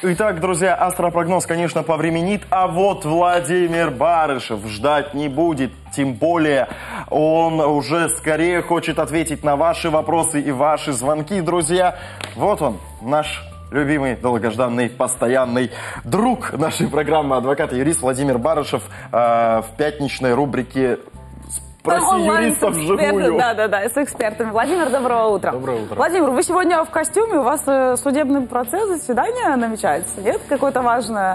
Итак, друзья, астропрогноз, конечно, повременит, а вот Владимир Барышев ждать не будет. Тем более, он уже скорее хочет ответить на ваши вопросы и ваши звонки, друзья. Вот он, наш любимый, долгожданный, постоянный друг нашей программы, адвокат и юрист Владимир Барышев в пятничной рубрике «Спроси юриста вживую». Да, с экспертами. Владимир, доброго утра. Доброе утро. Владимир, вы сегодня в костюме, у вас судебный процесс, заседание намечается, нет? Какое-то важное?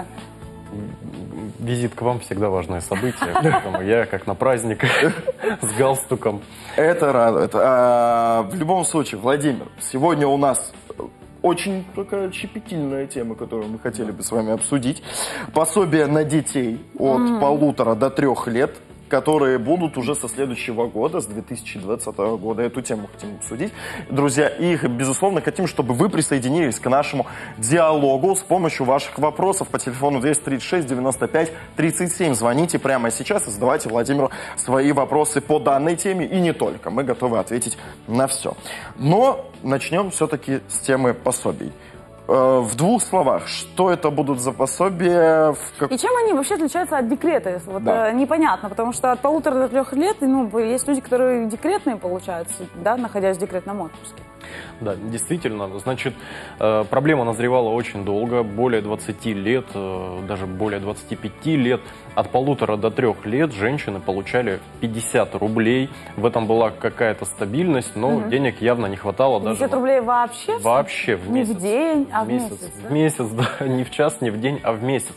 Визит к вам всегда важное событие, поэтому я как на праздник с галстуком. Это радует. В любом случае, Владимир, сегодня у нас очень такая щепетильная тема, которую мы хотели бы с вами обсудить. Пособие на детей от 1,5 до 3 лет, которые будут уже со следующего года, с 2020 года. Эту тему хотим обсудить. Друзья, и, безусловно, хотим, чтобы вы присоединились к нашему диалогу с помощью ваших вопросов по телефону 236-95-37. Звоните прямо сейчас и задавайте Владимиру свои вопросы по данной теме, и не только. Мы готовы ответить на все. Но начнем все-таки с темы пособий. В 2 словах, что это будут за пособия? И чем они вообще отличаются от декрета? Вот, да. Непонятно, потому что от 1,5 до 3 лет, есть люди, которые декретные получают, да, находясь в декретном отпуске. Да, действительно, значит, проблема назревала очень долго, более 20 лет, даже более 25 лет. От 1,5 до 3 лет женщины получали 50 рублей. В этом была какая-то стабильность, но денег явно не хватало. 50 даже рублей вообще? Вообще в месяц. Не в день, а в месяц. В месяц, да, не в час, не в день, а в месяц.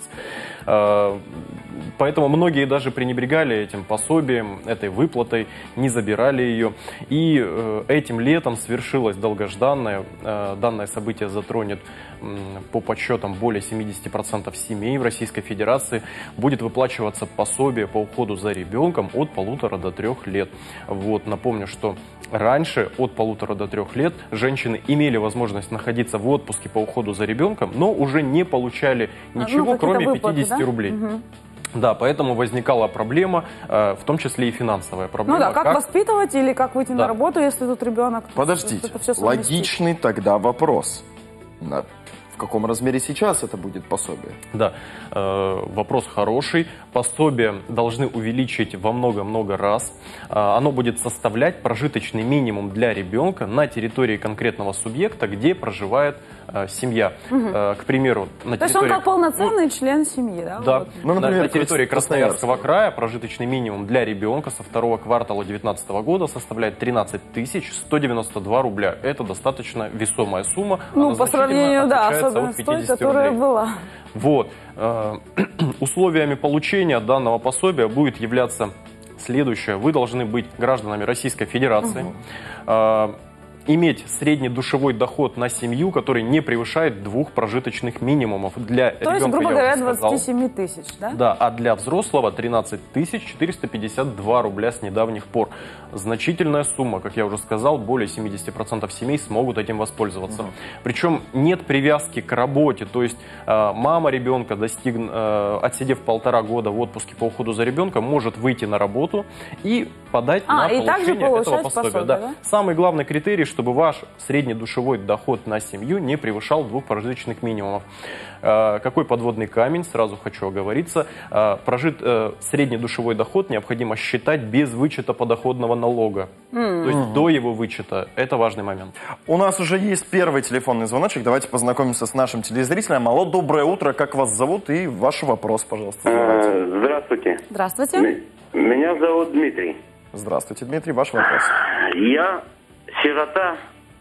Поэтому многие даже пренебрегали этим пособием, этой выплатой, не забирали ее. И этим летом свершилось долгожданное. Данное событие затронет по подсчетам более 70% семей в Российской Федерации. Будет выплачиваться пособие по уходу за ребенком от 1,5 до 3 лет. Вот, напомню, что раньше от 1,5 до 3 лет женщины имели возможность находиться в отпуске по уходу за ребенком, но уже не получали ничего, кроме выплаты, 50 рублей. Да, поэтому возникала проблема, в том числе и финансовая проблема. Ну да, как воспитывать или как выйти на работу, если тут ребенок... Подождите, логичный тогда вопрос. В каком размере сейчас это будет пособие? Да, вопрос хороший. Пособие должны увеличить во много-много раз. Оно будет составлять прожиточный минимум для ребенка на территории конкретного субъекта, где проживает семья. К примеру, на территории... То есть он как полноценный член семьи, да? Да. Вот. Ну, например, на территории Красноярского края прожиточный минимум для ребенка со 2 квартала 2019 года составляет 13 192 рубля. Это достаточно весомая сумма. Ну, по сравнению, да, особенно с той, которая была. Вот. Условиями получения данного пособия будет являться следующее. Вы должны быть гражданами Российской Федерации, иметь среднедушевой доход на семью, который не превышает 2 прожиточных минимумов. Для ребенка, то есть, грубо говоря, 27 тысяч, да? Да, а для взрослого 13 452 рубля с недавних пор. Значительная сумма, как я уже сказал, более 70% семей смогут этим воспользоваться. Причем нет привязки к работе, то есть мама ребенка, отсидев 1,5 года в отпуске по уходу за ребенком, может выйти на работу и подать на получение этого пособия. Да. Самый главный критерий, чтобы ваш среднедушевой доход на семью не превышал 2 прожиточных минимумов. Какой подводный камень, сразу хочу оговориться. Среднедушевой доход необходимо считать без вычета подоходного налога. То есть до его вычета. Это важный момент. У нас уже есть первый телефонный звоночек. Давайте познакомимся с нашим телезрителем. Алло, доброе утро. Как вас зовут? И ваш вопрос, пожалуйста. Здравствуйте. Здравствуйте. Меня зовут Дмитрий. Здравствуйте, Дмитрий. Ваш вопрос. Я сирота,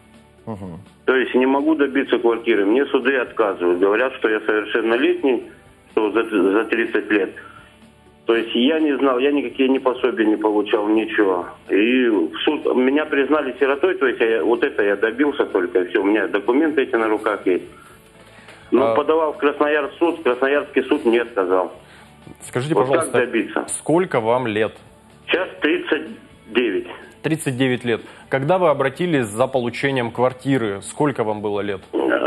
то есть не могу добиться квартиры. Мне суды отказывают. Говорят, что я совершеннолетний, что за 30 лет. То есть я не знал, я никакие ни пособия не получал, ничего. И в суд меня признали сиротой, то есть я добился только, и все, у меня документы эти на руках есть. Но подавал в Красноярский суд, Красноярский суд не отказал. Скажите, вот пожалуйста, как добиться? Сколько вам лет? Сейчас 39. 39 лет. Когда вы обратились за получением квартиры, сколько вам было лет?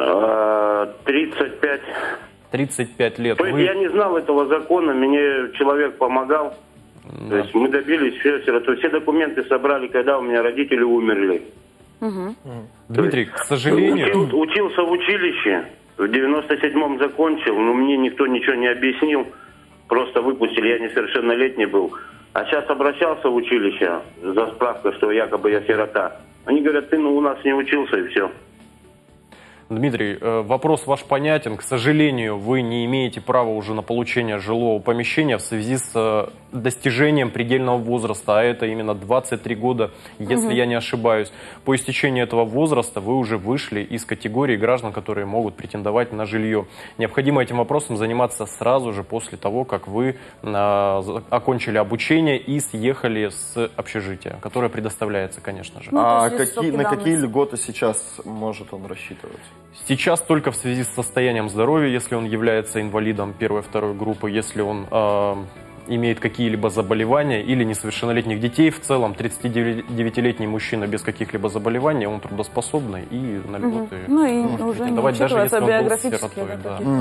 35. 35 лет. То есть я не знал этого закона, мне человек помогал. Да. То есть мы добились все документы собрали, когда у меня родители умерли. Дмитрий, к сожалению... Учился в училище, В 97-м закончил, но мне никто ничего не объяснил. Просто выпустили, я несовершеннолетний был. А сейчас обращался в училище за справкой, что якобы я сирота. Они говорят, ты у нас не учился и все. Дмитрий, вопрос ваш понятен. К сожалению, вы не имеете права уже на получение жилого помещения в связи с достижением предельного возраста, а это именно 23 года, если я не ошибаюсь. По истечении этого возраста вы уже вышли из категории граждан, которые могут претендовать на жилье. Необходимо этим вопросом заниматься сразу же после того, как вы окончили обучение и съехали с общежития, которое предоставляется, конечно же. А на какие льготы сейчас может он рассчитывать? Сейчас только в связи с состоянием здоровья, если он является инвалидом первой-второй группы, если он имеет какие-либо заболевания или несовершеннолетних детей. В целом 39-летний мужчина без каких-либо заболеваний, он трудоспособный и на льготы может претендовать, даже если он был сиротой.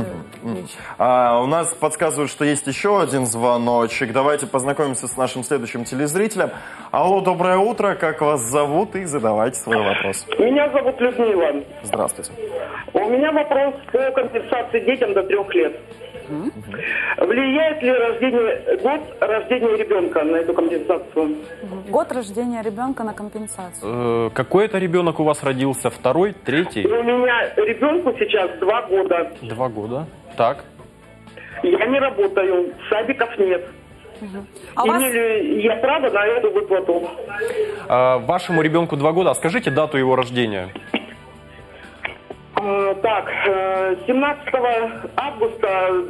У нас подсказывают, что есть еще один звоночек. Давайте познакомимся с нашим следующим телезрителем. Алло, доброе утро, как вас зовут? И задавайте свой вопрос. Меня зовут Людмила. Здравствуйте. У меня вопрос по компенсации детям до 3 лет. Влияет ли год рождения ребенка на эту компенсацию? Год рождения ребенка на компенсацию. Какой это ребенок у вас родился? Второй, третий? У меня ребенку сейчас 2 года. 2 года. Так. Я не работаю, садиков нет. Имею ли я право на эту выплату? Вашему ребенку 2 года. А скажите дату его рождения. Так, 17 августа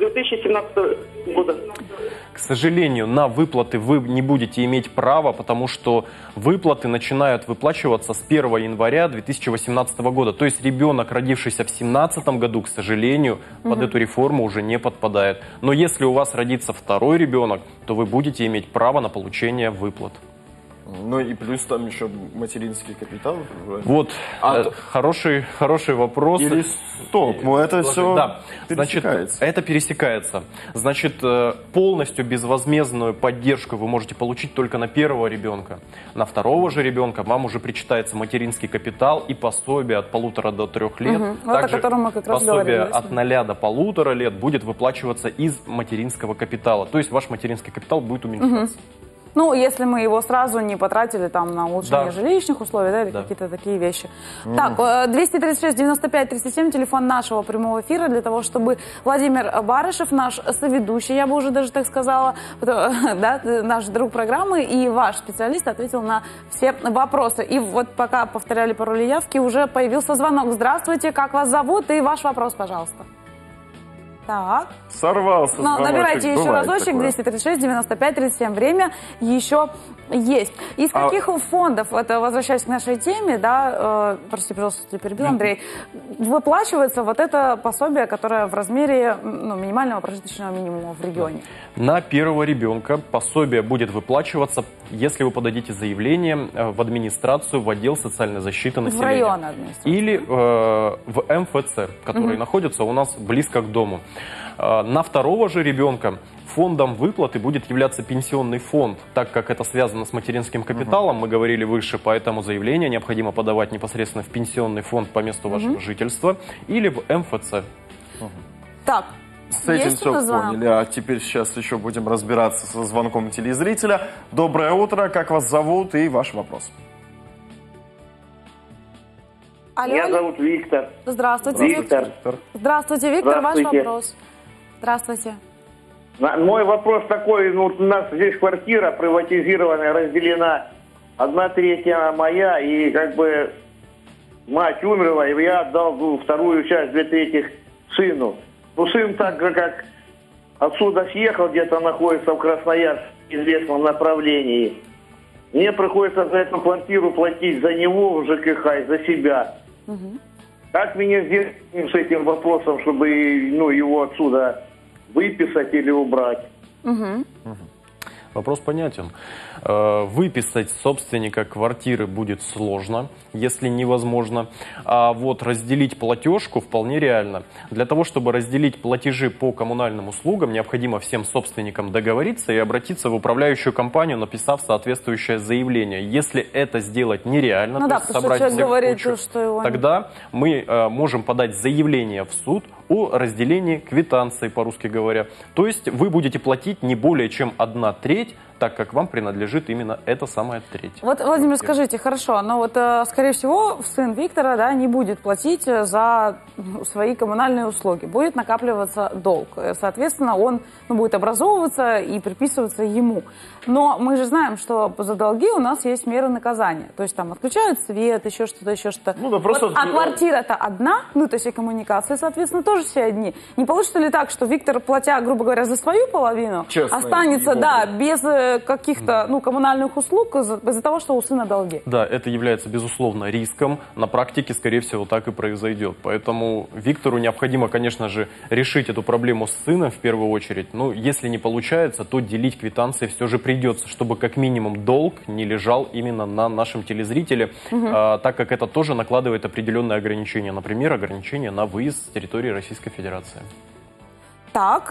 2017 года. К сожалению, на выплаты вы не будете иметь права, потому что выплаты начинают выплачиваться с 1 января 2018 года. То есть ребенок, родившийся в 2017 году, к сожалению, под эту реформу уже не подпадает. Но если у вас родится второй ребенок, то вы будете иметь право на получение выплат. Ну и плюс там еще материнский капитал. Вот, хороший вопрос. Или стоп, это все пересекается. Значит, это пересекается. Значит, полностью безвозмездную поддержку вы можете получить только на первого ребенка. На второго же ребенка вам уже причитается материнский капитал и пособие от 1,5 до 3 лет. Также о котором мы как раз пособие говорили, от 0 до 1,5 лет будет выплачиваться из материнского капитала. То есть ваш материнский капитал будет уменьшаться. Ну, если мы его сразу не потратили там на улучшение жилищных условий, или какие-то такие вещи. Так, 236-95-37, телефон нашего прямого эфира, для того, чтобы Владимир Барышев, наш соведущий, я бы уже даже так сказала, наш друг программы и ваш специалист ответил на все вопросы. И вот пока повторяли пароли явки, уже появился звонок. Здравствуйте, как вас зовут? И ваш вопрос, пожалуйста. Так. Сорвался. Набирайте еще разочек, 236-95-37. Время еще есть. Из каких фондов, это возвращаясь к нашей теме, прости, пожалуйста, я перебил, Андрей, выплачивается вот это пособие, которое в размере минимального прожиточного минимума в регионе? На первого ребенка пособие будет выплачиваться, если вы подадите заявление в администрацию, в отдел социальной защиты населения. В район администрации. Или в МФЦ, который находится у нас близко к дому. На второго же ребенка фондом выплаты будет являться пенсионный фонд, так как это связано с материнским капиталом, мы говорили выше, поэтому заявление необходимо подавать непосредственно в пенсионный фонд по месту вашего жительства или в МФЦ. Так. С этим все поняли, а теперь сейчас еще будем разбираться со звонком телезрителя. Доброе утро, как вас зовут и ваш вопрос. Алло. Меня зовут Виктор. Здравствуйте, Виктор. Здравствуйте, Виктор, ваш вопрос. Здравствуйте. Мой вопрос такой, у нас здесь квартира приватизированная, разделена, 1/3 моя, и мать умерла, и я отдал вторую часть, 2/3 сыну. Сын так же, как отсюда съехал, где-то находится в Красноярске, в известном направлении. Мне приходится за эту квартиру платить за него в ЖКХ и за себя. Как мне сделать с этим вопросом, чтобы его отсюда выписать или убрать? Вопрос понятен. Выписать собственника квартиры будет сложно, если невозможно. А вот разделить платежку вполне реально. Для того, чтобы разделить платежи по коммунальным услугам, необходимо всем собственникам договориться и обратиться в управляющую компанию, написав соответствующее заявление. Если это сделать нереально, ну то да, есть собрать всех говорит, кучу, что его... тогда мы можем подать заявление в суд о разделении квитанции, по-русски говоря. То есть вы будете платить не более чем 1/3, так как вам принадлежит именно эта самая треть. Вот, Владимир, скажите, хорошо, но вот, скорее всего, сын Виктора, да, не будет платить за свои коммунальные услуги, будет накапливаться долг. Соответственно, он будет образовываться и приписываться ему. Но мы же знаем, что за долги у нас есть меры наказания. То есть там отключают свет, еще что-то, еще что-то. Ну, да, просто... вот, а квартира-то одна, ну, то есть и коммуникации, соответственно, тоже все одни. Не получится ли так, что Виктор, платя, грубо говоря, за свою половину, честно, останется, да, без каких-то, ну, коммунальных услуг из-за того, что у сына долги? Да, это является, безусловно, риском. На практике, скорее всего, так и произойдет. Поэтому Виктору необходимо, конечно же, решить эту проблему с сыном в первую очередь. Ну, если не получается, то делить квитанции все же придется, чтобы как минимум долг не лежал именно на нашем телезрителе, так как это тоже накладывает определенные ограничения. Например, ограничения на выезд с территории Российской Федерации. Так,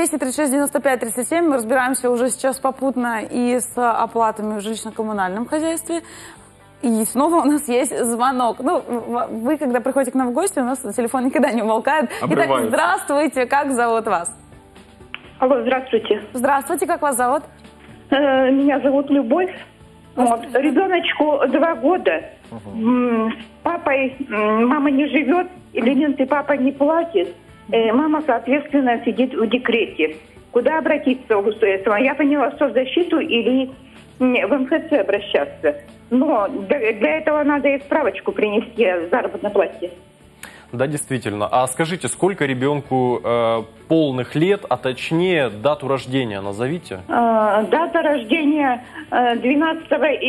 236-95-37, мы разбираемся уже сейчас попутно и с оплатами в жилищно-коммунальном хозяйстве. И снова у нас есть звонок. Ну, вы, когда приходите к нам в гости, у нас телефон никогда не умолкает. Итак, здравствуйте, как зовут вас? Алло, здравствуйте. Здравствуйте, как вас зовут? Меня зовут Любовь. Вот. Ребеночку 2 года. С папой мама не живет, элементы папа не платит. Мама, соответственно, сидит в декрете. Куда обратиться? Я поняла, что в защиту или в МФЦ обращаться. Но для этого надо и справочку принести о заработной плате. Да, действительно. А скажите, сколько ребенку полных лет, а точнее дату рождения назовите? Дата рождения 12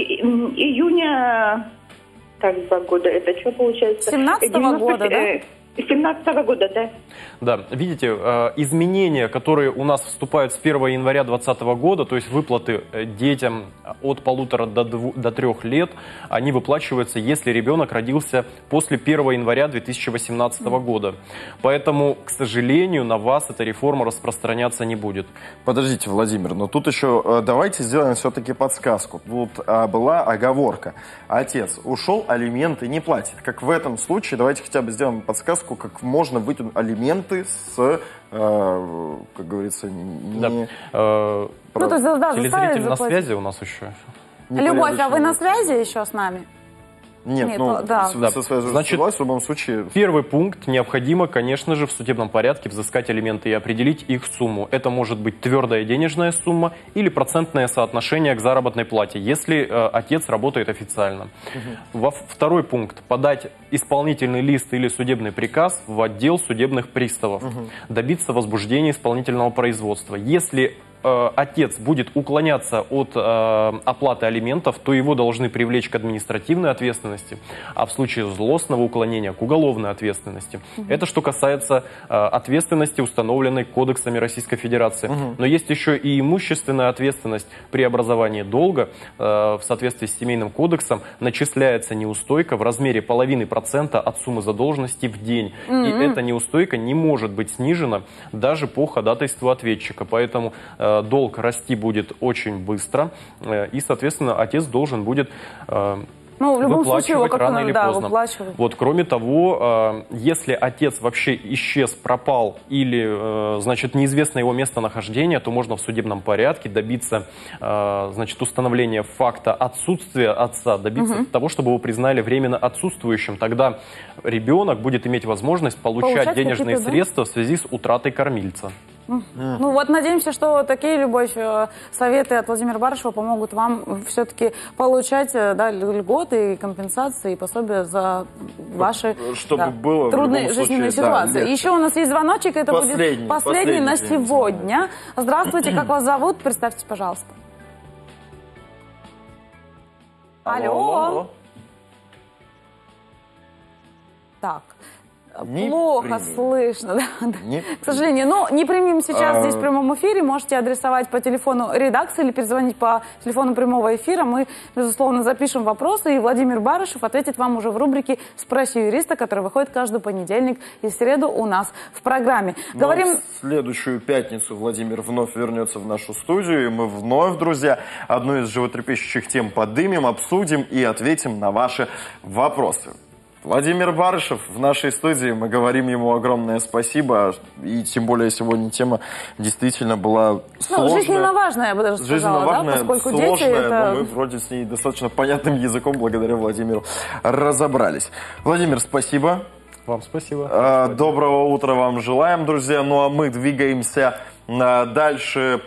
июня... Так, 2 года. Это что получается? 17-го года, да? 17-го года, да. Да, видите, изменения, которые у нас вступают с 1 января 2020 года, то есть выплаты детям от 1,5 до 3 лет, они выплачиваются, если ребенок родился после 1 января 2018 года. Поэтому, к сожалению, на вас эта реформа распространяться не будет. Подождите, Владимир, но тут еще давайте сделаем все-таки подсказку. Вот была оговорка. Отец ушел, алименты не платит. Как в этом случае, давайте хотя бы сделаем подсказку, как можно вытянуть алименты с, как говорится, не... Ну, то есть, да, телезритель на связи у нас еще. Любовь, а вы на связи еще с нами? Нет, ну, да. со связью Значит, в любом случае... Первый пункт. Необходимо, конечно же, в судебном порядке взыскать алименты и определить их сумму. Это может быть твердая денежная сумма или процентное соотношение к заработной плате, если отец работает официально. Второй пункт. Подать исполнительный лист или судебный приказ в отдел судебных приставов. Добиться возбуждения исполнительного производства. Если отец будет уклоняться от оплаты алиментов, то его должны привлечь к административной ответственности, а в случае злостного уклонения к уголовной ответственности. Это что касается ответственности, установленной кодексами Российской Федерации. Но есть еще и имущественная ответственность при образовании долга. В соответствии с Семейным кодексом начисляется неустойка в размере 0,5% от суммы задолженности в день. И эта неустойка не может быть снижена даже по ходатайству ответчика. Поэтому долг расти будет очень быстро, и, соответственно, отец должен будет выплачивать рано или поздно. Вот, кроме того, если отец вообще исчез, пропал или, значит, неизвестно его местонахождение, то можно в судебном порядке добиться, значит, установления факта отсутствия отца, добиться того, чтобы его признали временно отсутствующим. Тогда ребенок будет иметь возможность получать денежные средства в связи с утратой кормильца. Ну вот надеемся, что такие, Любовь, советы от Владимира Барышева помогут вам все-таки получать, да, льготы, компенсации и пособия за ваши было трудные жизненные ситуации. Еще у нас есть звоночек, это будет последний на сегодня. Здравствуйте, как вас зовут? Представьтесь, пожалуйста. Алло. Так. Плохо слышно, да. К сожалению. Но не примем сейчас здесь в прямом эфире. Можете адресовать по телефону редакции или перезвонить по телефону прямого эфира. Мы, безусловно, запишем вопросы, и Владимир Барышев ответит вам уже в рубрике «Спроси юриста», которая выходит каждый понедельник и среду у нас в программе. Говорим... В следующую пятницу Владимир вновь вернется в нашу студию, и мы вновь, друзья, одну из животрепещущих тем поднимем, обсудим и ответим на ваши вопросы. Владимир Барышев в нашей студии, мы говорим ему огромное спасибо, и тем более сегодня тема действительно была сложная. Жизненно важная, я бы даже сказала, важная, да, поскольку сложная, дети это... но мы вроде с ней достаточно понятным языком благодаря Владимиру разобрались. Владимир, спасибо. Вам спасибо. Доброго утра вам желаем, друзья. Ну а мы двигаемся дальше.